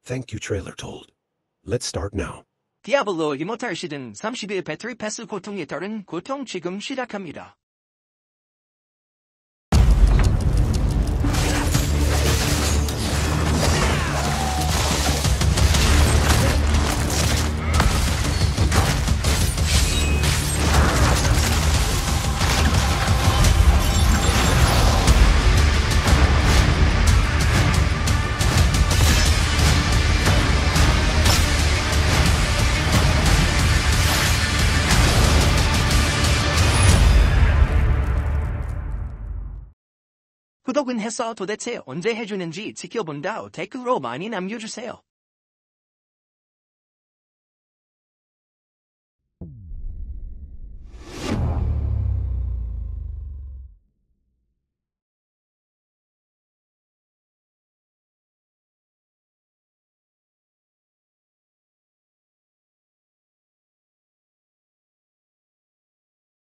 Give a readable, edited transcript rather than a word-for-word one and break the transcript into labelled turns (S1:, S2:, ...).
S1: Thank you, trailer told. Let's start now.
S2: 디아블로 이모탈 시즌 30일 배터리 패스 고통에 따른 고통 지금 시작합니다. 구독은 했어 도대체 언제 해주는지 지켜본다 댓글로 많이 남겨주세요.